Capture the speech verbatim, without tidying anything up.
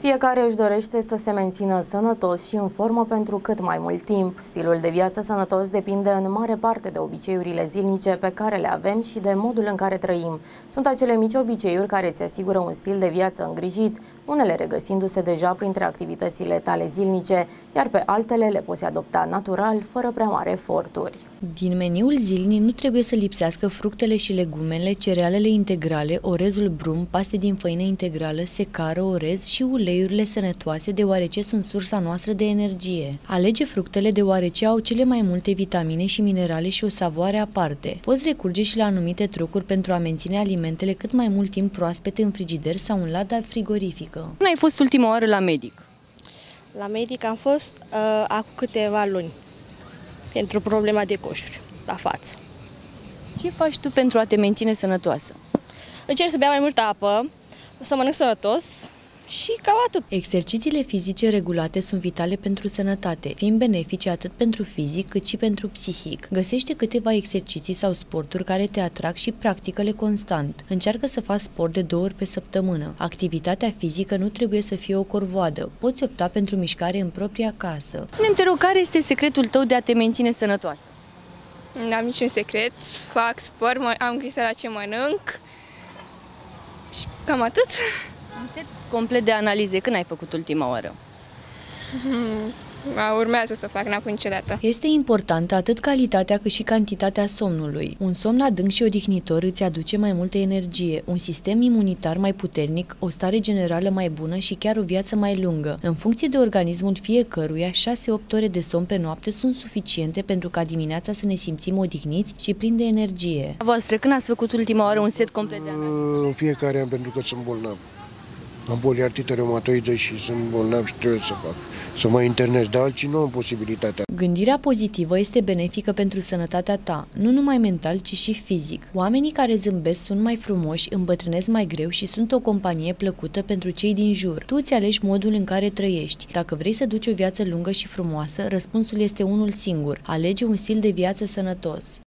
Fiecare își dorește să se mențină sănătos și în formă pentru cât mai mult timp. Stilul de viață sănătos depinde în mare parte de obiceiurile zilnice pe care le avem și de modul în care trăim. Sunt acele mici obiceiuri care îți asigură un stil de viață îngrijit, unele regăsindu-se deja printre activitățile tale zilnice, iar pe altele le poți adopta natural, fără prea mari eforturi. Din meniul zilnic nu trebuie să lipsească fructele și legumele, cerealele integrale, orezul brum, paste din făină integrală, secară, orez și uleiurile sănătoase, deoarece sunt sursa noastră de energie. Alege fructele deoarece au cele mai multe vitamine și minerale și o savoare aparte. Poți recurge și la anumite trucuri pentru a menține alimentele cât mai mult timp proaspete în frigider sau în lada frigorifică. Când ai fost ultima oară la medic? La medic am fost uh, acum câteva luni, pentru problema de coșuri la față. Ce faci tu pentru a te menține sănătoasă? Încerc să bea mai multă apă, să mănânc sănătos și cam atât. Exercițiile fizice regulate sunt vitale pentru sănătate, fiind benefice atât pentru fizic cât și pentru psihic. Găsește câteva exerciții sau sporturi care te atrag și practică-le constant. Încearcă să faci sport de două ori pe săptămână. Activitatea fizică nu trebuie să fie o corvoadă. Poți opta pentru mișcare în propria casă. Ne-mi te rog, care este secretul tău de a te menține sănătoasă? N-am niciun secret, fac sport, am grijă la ce mănânc și cam atât. Un set complet de analize. Când ai făcut ultima oară? Hmm, urmează să fac, n-am făcut niciodată. Este importantă atât calitatea cât și cantitatea somnului. Un somn adânc și odihnitor îți aduce mai multă energie, un sistem imunitar mai puternic, o stare generală mai bună și chiar o viață mai lungă. În funcție de organismul fiecăruia, șase opt ore de somn pe noapte sunt suficiente pentru ca dimineața să ne simțim odihniți și plini de energie. Voastră, când ați făcut ultima oară un set complet de analize? În fiecare an, pentru că sunt bolnav. Am poliartită reumatoidă și sunt bolnav și trebuie să fac, să mă internez, dar alții nu am posibilitatea. Gândirea pozitivă este benefică pentru sănătatea ta, nu numai mental, ci și fizic. Oamenii care zâmbesc sunt mai frumoși, îmbătrânesc mai greu și sunt o companie plăcută pentru cei din jur. Tu îți alegi modul în care trăiești. Dacă vrei să duci o viață lungă și frumoasă, răspunsul este unul singur: alege un stil de viață sănătos.